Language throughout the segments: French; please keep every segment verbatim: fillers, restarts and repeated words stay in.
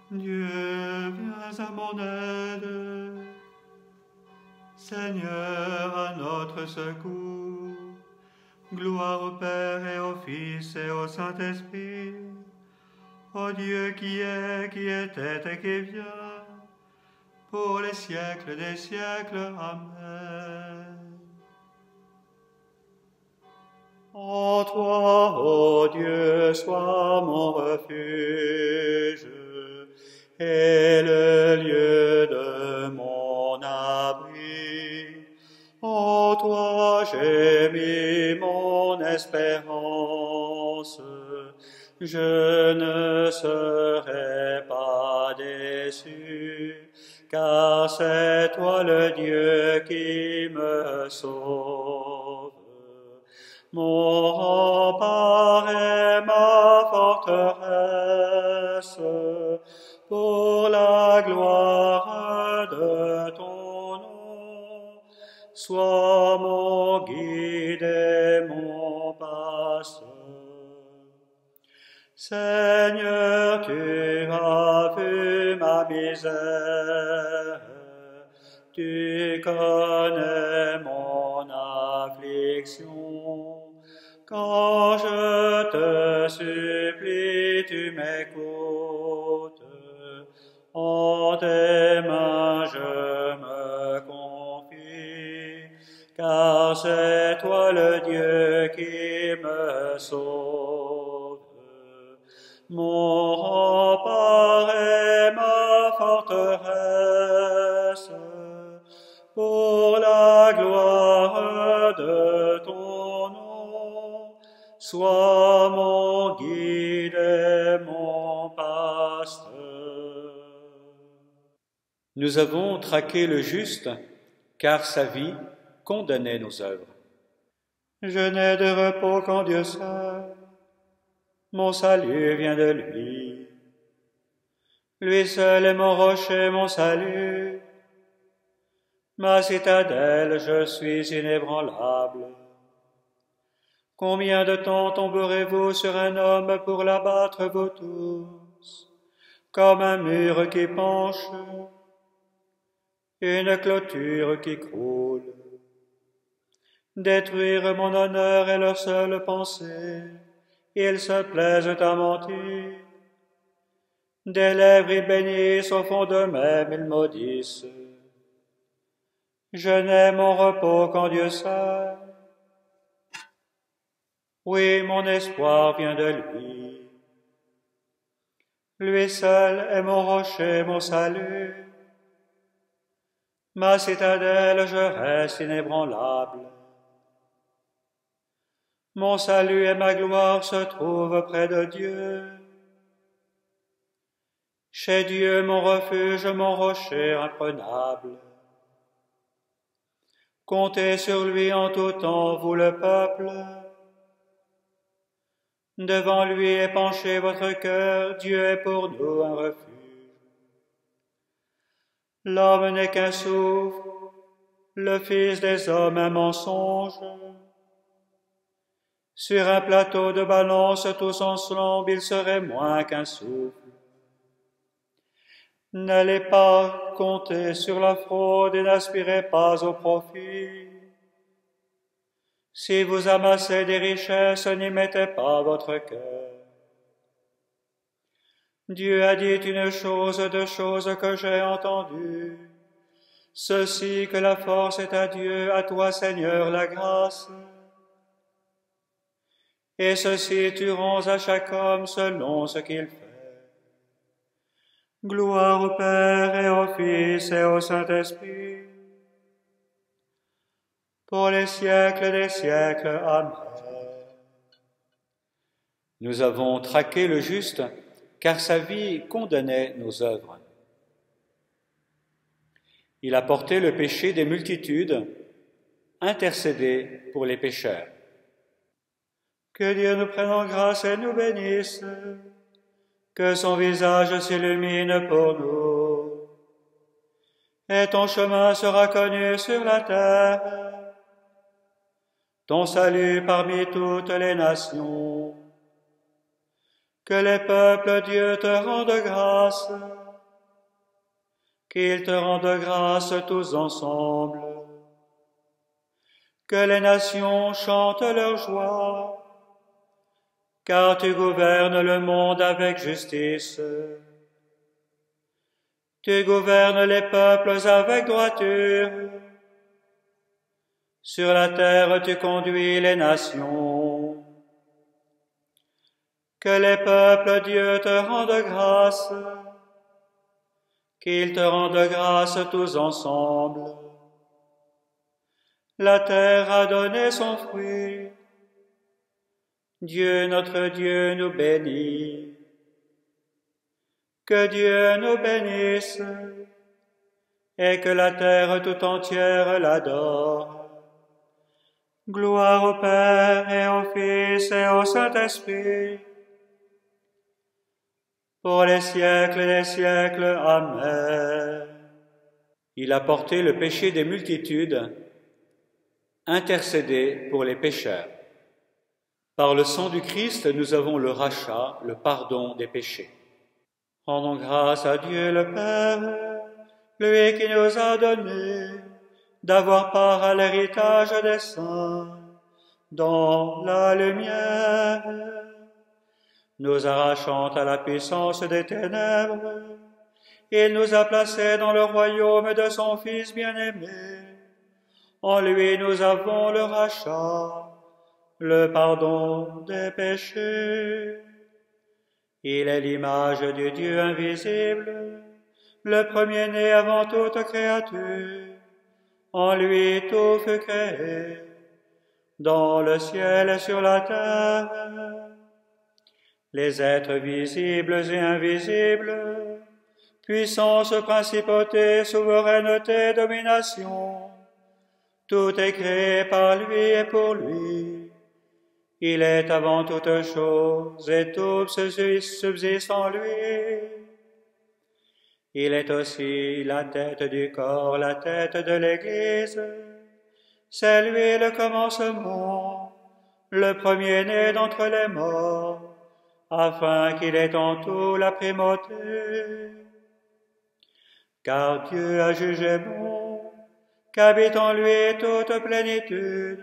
Dieu, viens à mon aide. Seigneur, à notre secours. Gloire au Père et au Fils et au Saint-Esprit, au Dieu qui est, qui était et qui vient, pour les siècles des siècles. Amen. En toi, ô Dieu, sois mon refuge et le lieu de mon abri. En toi j'ai mis mon espérance, je ne serai pas déçu, car c'est toi le Dieu qui me sauve. Mon rempart et ma forteresse, pour la gloire de ton nom, sois mon guide et mon pasteur. Seigneur, tu as vu ma misère, tu connais mon affliction. Quand je te supplie, tu m'écoutes. En tes mains je me confie, car c'est toi le Dieu qui me sauve. Mon rempart et ma forteresse, pour la gloire de ton nom, sois mon guide et mon pasteur. Nous avons traqué le juste, car sa vie condamnait nos œuvres. Je n'ai de repos qu'en Dieu seul, mon salut vient de lui. Lui seul est mon rocher, mon salut, ma citadelle, je suis inébranlable. Combien de temps tomberez-vous sur un homme pour l'abattre, vous tous, comme un mur qui penche, une clôture qui croule. Détruire mon honneur est leur seule pensée, ils se plaisent à mentir. Des lèvres ils bénissent, au fond d'eux-mêmes ils maudissent. Je n'ai mon repos qu'en Dieu seul. Oui, mon espoir vient de lui. Lui seul est mon rocher, mon salut. Ma citadelle, je reste inébranlable. Mon salut et ma gloire se trouvent près de Dieu. Chez Dieu, mon refuge, mon rocher imprenable. Comptez sur lui en tout temps, vous le peuple. Devant lui épanchez votre cœur, Dieu est pour nous un refuge. L'homme n'est qu'un souffle, le Fils des hommes un mensonge. Sur un plateau de balance tous ensemble, il serait moins qu'un souffle. N'allez pas compter sur la fraude et n'aspirez pas au profit. Si vous amassez des richesses, n'y mettez pas votre cœur. Dieu a dit une chose, deux choses que j'ai entendues. Ceci, que la force est à Dieu, à toi, Seigneur, la grâce. Et ceci, tu rends à chaque homme selon ce qu'il fait. Gloire au Père et au Fils et au Saint-Esprit, pour les siècles des siècles. Amen. Nous avons traqué le juste, car sa vie condamnait nos œuvres. Il a porté le péché des multitudes, intercédé pour les pécheurs. Que Dieu nous prenne en grâce et nous bénisse, que son visage s'illumine pour nous, et ton chemin sera connu sur la terre, ton salut parmi toutes les nations. Que les peuples, Dieu, te rendent grâce, qu'ils te rendent grâce tous ensemble. Que les nations chantent leur joie, car tu gouvernes le monde avec justice. Tu gouvernes les peuples avec droiture. Sur la terre tu conduis les nations. Que les peuples, Dieu, te rendent grâce, qu'ils te rendent grâce tous ensemble. La terre a donné son fruit. Dieu, notre Dieu, nous bénit. Que Dieu nous bénisse et que la terre tout entière l'adore. Gloire au Père et au Fils et au Saint-Esprit, pour les siècles des siècles. Amen. Il a porté le péché des multitudes, intercédé pour les pécheurs. Par le sang du Christ, nous avons le rachat, le pardon des péchés. Rendons grâce à Dieu le Père, lui qui nous a donné d'avoir part à l'héritage des saints dans la lumière, nous arrachant à la puissance des ténèbres. Il nous a placés dans le royaume de son Fils bien-aimé. En lui nous avons le rachat, le pardon des péchés. Il est l'image du Dieu invisible, le premier-né avant toute créature. En lui tout fut créé, dans le ciel et sur la terre. Les êtres visibles et invisibles, puissance, principauté, souveraineté, domination, tout est créé par lui et pour lui. Il est avant toute chose et tout subsiste en lui. Il est aussi la tête du corps, la tête de l'Église. C'est lui le commencement, le premier-né d'entre les morts, afin qu'il ait en tout la primauté. Car Dieu a jugé bon qu'habite en lui toute plénitude,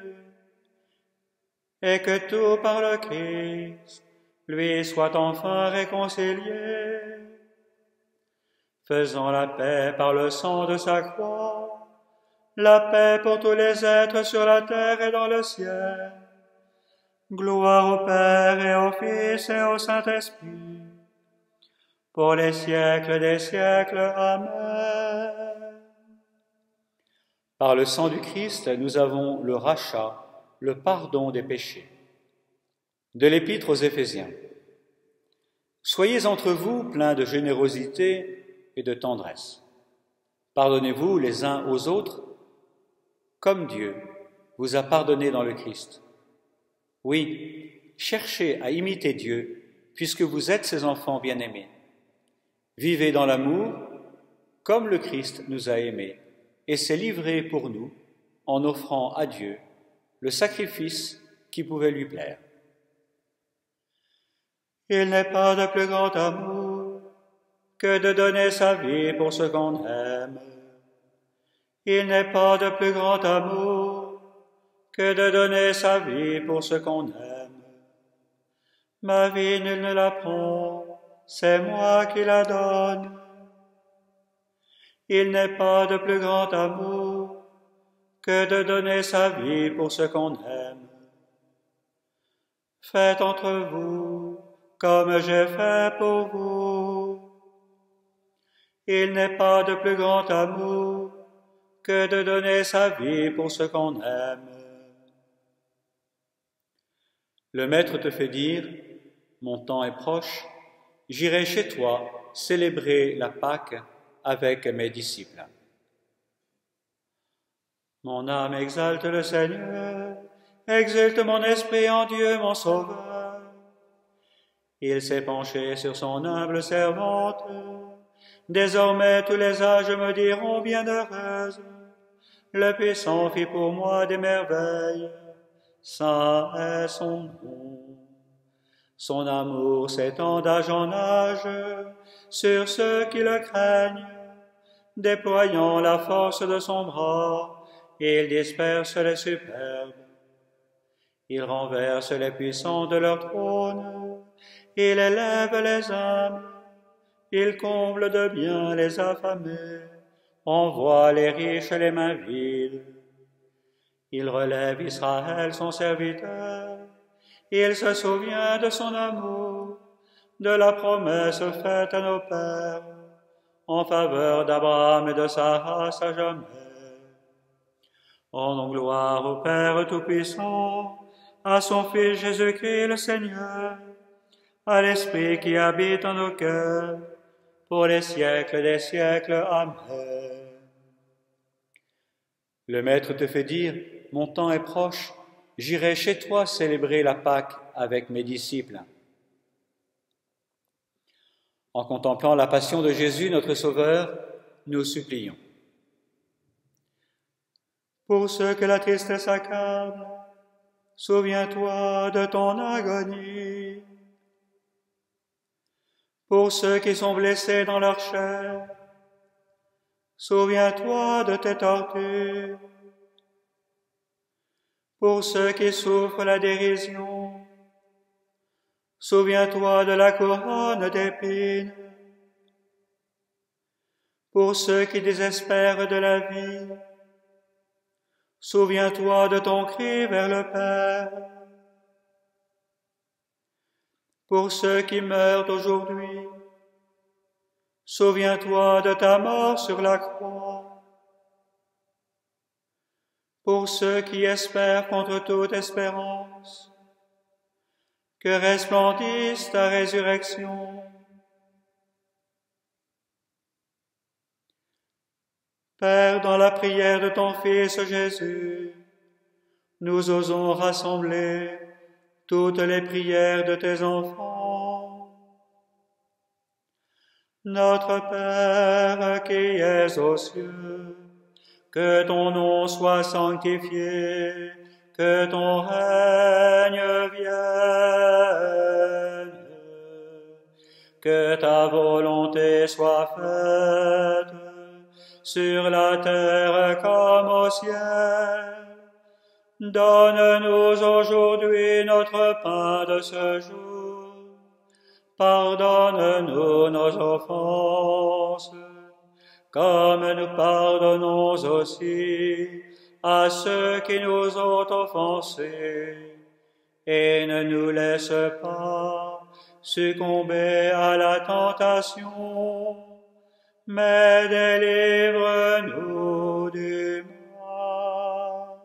et que tout par le Christ lui soit enfin réconcilié, faisant la paix par le sang de sa croix, la paix pour tous les êtres sur la terre et dans le ciel. Gloire au Père et au Fils et au Saint-Esprit, pour les siècles des siècles. Amen. Par le sang du Christ, nous avons le rachat, le pardon des péchés. De l'Épître aux Éphésiens. Soyez entre vous pleins de générosité et de tendresse. Pardonnez-vous les uns aux autres, comme Dieu vous a pardonné dans le Christ. Oui, cherchez à imiter Dieu, puisque vous êtes ses enfants bien-aimés. Vivez dans l'amour, comme le Christ nous a aimés, et s'est livré pour nous, en offrant à Dieu le sacrifice qui pouvait lui plaire. Il n'est pas de plus grand amour que de donner sa vie pour ce qu'on aime. Il n'est pas de plus grand amour que de donner sa vie pour ce qu'on aime. Ma vie, nul ne la prend, c'est moi qui la donne. Il n'est pas de plus grand amour que de donner sa vie pour ce qu'on aime. Faites entre vous comme j'ai fait pour vous. Il n'est pas de plus grand amour que de donner sa vie pour ce qu'on aime. Le Maître te fait dire, mon temps est proche, j'irai chez toi célébrer la Pâque avec mes disciples. Mon âme exalte le Seigneur, exulte mon esprit en Dieu mon Sauveur. Il s'est penché sur son humble servante. Désormais tous les âges me diront bienheureuse. Le Puissant fit pour moi des merveilles. Saint est son nom. Son amour s'étend d'âge en âge sur ceux qui le craignent. Déployant la force de son bras, il disperse les superbes. Il renverse les puissants de leur trône, il élève les humbles, il comble de bien les affamés, envoie les riches les mains vides. Il relève Israël son serviteur, il se souvient de son amour, de la promesse faite à nos pères, en faveur d'Abraham et de sa race à jamais. Rendons gloire au Père Tout-Puissant, à son Fils Jésus-Christ le Seigneur, à l'Esprit qui habite en nos cœurs, pour les siècles des siècles. Amen. Le Maître te fait dire, mon temps est proche, j'irai chez toi célébrer la Pâque avec mes disciples. En contemplant la passion de Jésus, notre Sauveur, nous supplions. Pour ceux que la tristesse accable, souviens-toi de ton agonie. Pour ceux qui sont blessés dans leur chair, souviens-toi de tes tortures. Pour ceux qui souffrent la dérision, souviens-toi de la couronne d'épines. Pour ceux qui désespèrent de la vie, souviens-toi de ton cri vers le Père. Pour ceux qui meurent aujourd'hui, souviens-toi de ta mort sur la croix. Pour ceux qui espèrent contre toute espérance, que resplendisse ta résurrection. Père, dans la prière de ton Fils Jésus, nous osons rassembler toutes les prières de tes enfants. Notre Père qui es aux cieux, que ton nom soit sanctifié, que ton règne vienne, que ta volonté soit faite, sur la terre comme au ciel. Donne-nous aujourd'hui notre pain de ce jour. Pardonne-nous nos offenses, comme nous pardonnons aussi à ceux qui nous ont offensés. Et ne nous laisse pas succomber à la tentation, mais délivre-nous du mal.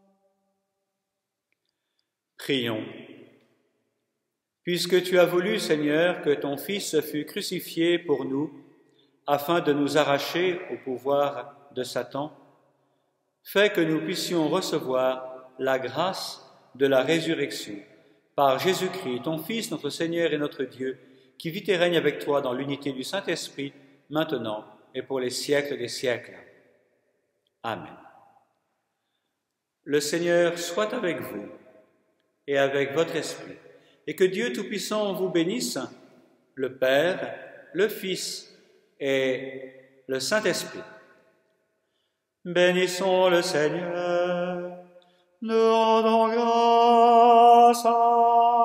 Prions. Puisque tu as voulu, Seigneur, que ton Fils fût crucifié pour nous, afin de nous arracher au pouvoir de Satan, fais que nous puissions recevoir la grâce de la résurrection par Jésus-Christ, ton Fils, notre Seigneur et notre Dieu, qui vit et règne avec toi dans l'unité du Saint-Esprit, maintenant et pour les siècles des siècles. Amen. Le Seigneur soit avec vous et avec votre esprit, et que Dieu Tout-Puissant vous bénisse, le Père, le Fils et le Saint-Esprit. Bénissons le Seigneur, nous rendons grâce à